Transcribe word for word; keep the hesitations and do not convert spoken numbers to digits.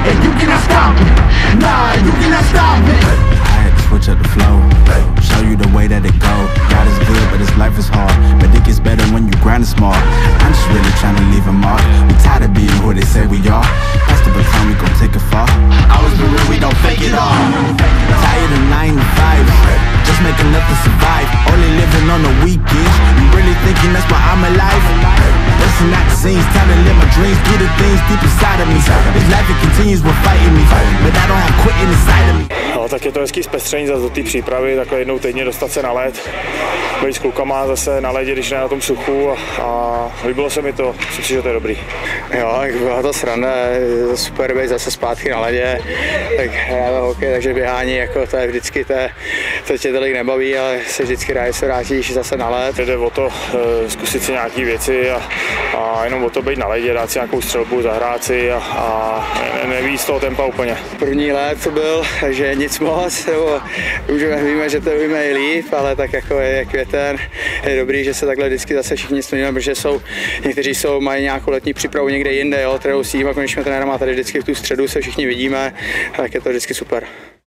and you cannot stop me. Nah, you cannot stop me. I had to switch up the flow, show you the way that it go. God is good, but his life is hard. But it gets better when you grind it smart. I'm just really trying to leave a mark. We tired of being who they say we are. Pass the baton, we gon' take it far. Always been real, we don't fake it all. Tired of nine to five, just make enough to survive. Only living on the weekends. You really thinking that's why I'm alive? Listen, not the scenes, time to live my dreams. Do the things deep inside of me. This life it continues with fighting me, but I don't have quitting inside of me. No, tak je to hezký zpestření zase do té přípravy, takhle jednou týdně dostat se na led, být s klukama zase na ledě, když ne na tom suchu a, a líbilo se mi to, myslím si, že to je dobrý. Jo, byla to sranda, super být zase zpátky na ledě, tak hrajeme hokej, takže běhání, jako to je vždycky, to, to tě tolik nebaví, ale se vždycky rád se vrátíš zase na led. Jde o to e, zkusit si nějaké věci a, a jenom o to být na ledě, dát si nějakou střelbu, zahrát si a, a ne, nevíc toho tempa úplně. První let to byl, takže nic moc, nebo můžeme, víme, že to víme i líp, ale tak jako je květen, je dobrý, že se takhle vždycky zase všichni splníme, protože jsou, někteří jsou, mají nějakou letní přípravu někde jinde, jo, trénují s tím a konečně trenérem a tady vždycky v tu středu se všichni vidíme, tak je to vždycky super.